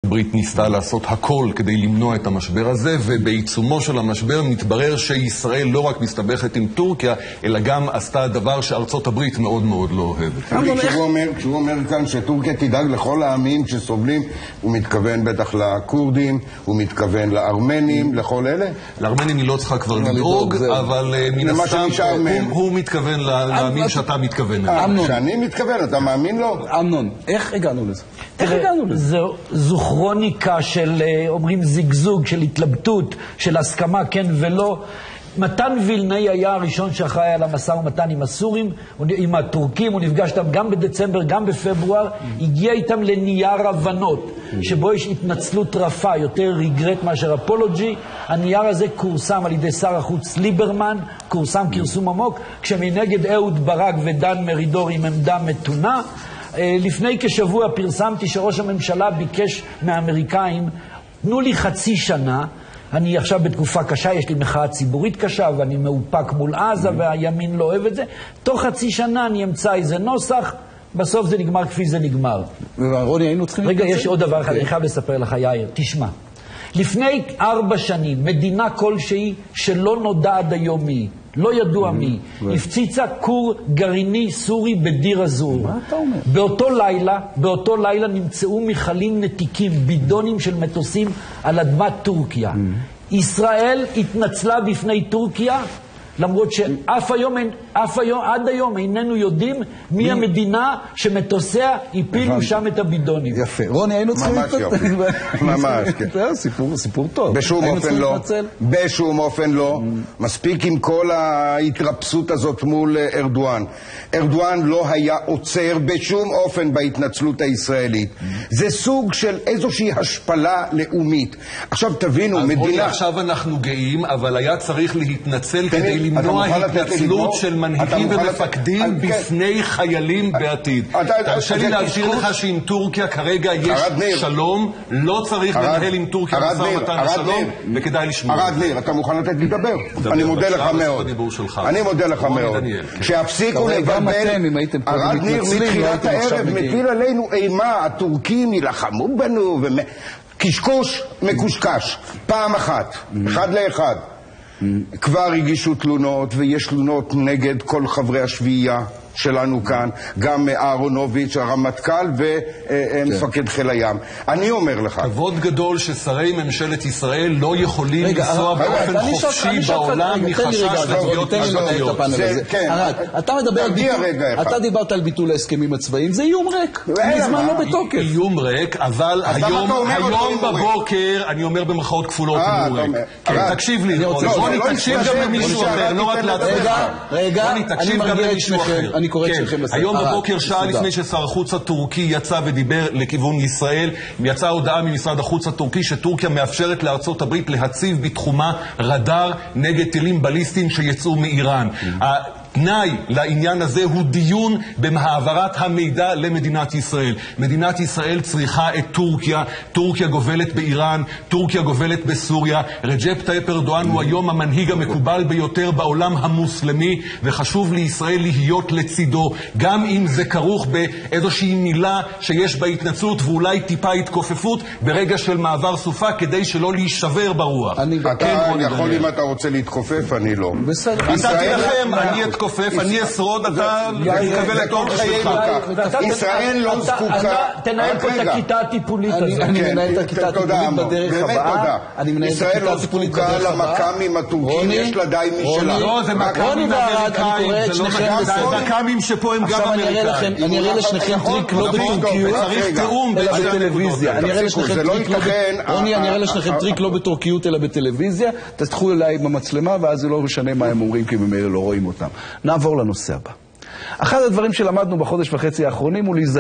הברית ניסתה לעשות הכל כדי למנוע את המשבר הזה, ובעיצומו של המשבר מתברר שישראל לא רק מסתבכת עם טורקיה, אלא גם עשתה דבר שארצות הברית מאוד מאוד לא אוהבת. כשהוא אומר כאן שטורקיה תדאג לכל העמים שסובלים, הוא מתכוון בטח לקורדים, הוא מתכוון לארמנים, לכל אלה? לארמנים היא לא צריכה כבר לדאוג, אבל מן הסתם הוא מתכוון לעמים שאתה מתכוון. שאני מתכוון, אתה מאמין לו? אמנון, איך הגענו לזה? זו כרוניקה של, אומרים זיגזוג, של התלבטות, של הסכמה כן ולא. מתן וילנאי היה הראשון שאחראי על המשא ומתן עם הסורים, עם הטורקים, הוא נפגש איתם גם בדצמבר, גם בפברואר, הגיע איתם לנייר הבנות, שבו יש התנצלות רפה, יותר ריגרט מאשר אפולוג'י. הנייר הזה קורסם על ידי שר החוץ ליברמן, קורסם כרסום עמוק, כשמנגד אהוד ברק ודן מרידור עם עמדה מתונה. לפני כשבוע פרסמתי שראש הממשלה ביקש מהאמריקאים, תנו לי חצי שנה, אני עכשיו בתקופה קשה, יש לי מחאה ציבורית קשה, ואני מאופק מול עזה, והימין לא אוהב את זה. תוך חצי שנה אני אמצא איזה נוסח, בסוף זה נגמר כפי זה נגמר. ורוני, היינו צריכים... רגע, יש עוד דבר אחד, אני חייב לספר לך, יאיר, תשמע. לפני 4 שנים, מדינה כלשהי שלא נודע עד היום מי, לא ידוע מי, הפציצה כור גרעיני סורי בדיר אזור. מה אתה אומר? באותו לילה נמצאו מיכלים נתיקים, בידונים של מטוסים על אדמת טורקיה. ישראל התנצלה בפני טורקיה, למרות שאף היום, עד היום איננו יודעים מי המדינה שמטוסיה הפילו שם את הבידונים. יפה. רוני, היינו צריכים להתנצל. ממש, כן. זה סיפור טוב. בשום אופן לא. מספיק עם כל ההתרפסות הזאת מול ארדואן. ארדואן לא היה עוצר בשום אופן בהתנצלות הישראלית. זה סוג של איזושהי השפלה לאומית. עכשיו תבינו, מדינה... עכשיו אנחנו גאים, אבל היה צריך להתנצל כדי למנוע התנצלות של מנהיגים ומפקדים בפני חיילים בעתיד. תרשה לי להזכיר לך שעם טורקיה כרגע יש שלום, לא צריך לנהל עם טורקיה משא ומתן לשלום, וכדאי לשמור. ארד ניר, אתה מוכן לתת לי לדבר? אני מודה לך מאוד. אני מודה לך מאוד. שיפסיקו לבלבל, ארד ניר מתחילת הערב מטיל עלינו אימה, הטורקים ילחמו בנו, קשקוש מקושקש, פעם אחת, אחד לאחד. כבר הגישו תלונות, ויש תלונות נגד כל חברי השביעייה שלנו כאן, גם אהרונוביץ', הרמטכ"ל ומפקד חיל הים. אני אומר לך... כבוד גדול ששרי ממשלת ישראל לא יכולים לנסוע באופן חופשי בעולם מחשש לתביעות משפטיות. אתה דיברת על ביטול ההסכמים הצבאיים, זה איום ריק. מזמן לא בתוקף. איום ריק, אבל היום בבוקר, אני אומר במרכאות כפולות, איום ריק. תקשיב לי, רוני, תקשיב גם למישהו אחר, לא רק לעצמך. רוני, תקשיב גם למישהו אחר. היום בבוקר, שעה לפני ששר החוץ הטורקי יצא ודיבר לכיוון ישראל, יצאה הודעה ממשרד החוץ הטורקי שטורקיה מאפשרת לארצות הברית להציב בתחומה רדאר נגד טילים בליסטיים שיצאו מאיראן. תנאי לעניין הזה הוא דיון במעברת המידע למדינת ישראל. מדינת ישראל צריכה את טורקיה, טורקיה גובלת באיראן, טורקיה גובלת בסוריה. רג'פ טאיפ ארדואן הוא היום המנהיג המקובל ביותר בעולם המוסלמי, וחשוב לישראל להיות לצידו, גם אם זה כרוך באיזושהי מילה שיש בה התנצלות ואולי טיפה התכופפות ברגע של מעבר סופה, כדי שלא להישבר ברוח. אתה יכול, אם אתה רוצה להתכופף, אני לא. אתה תלחם, אני אתכופף, אני אשרוד, אתה תקבל את אור שלך. ישראל לא זקוקה... תנהל פה את הכיתה הטיפולית הזאת. אני מנהל את הכיתה הטיפולית בדרך הבאה. ישראל לא זקוקה למקמים הטורקים, יש לה די משלה. לא, זה מקמים אמריקאים, זה לא מקמים שפה הם גם אמריקאים. אני אראה לשניכם טריק לא בטורקיות, צריך תיאום אלא בטלוויזיה. אני אראה לשניכם טריק לא בטורקיות אלא בטלוויזיה. תתחו אליי במצלמה ואז זה לא משנה מה הם אומרים, כי במילא לא רואים אותם. נעבור לנושא הבא. אחד הדברים שלמדנו בחודש וחצי האחרונים הוא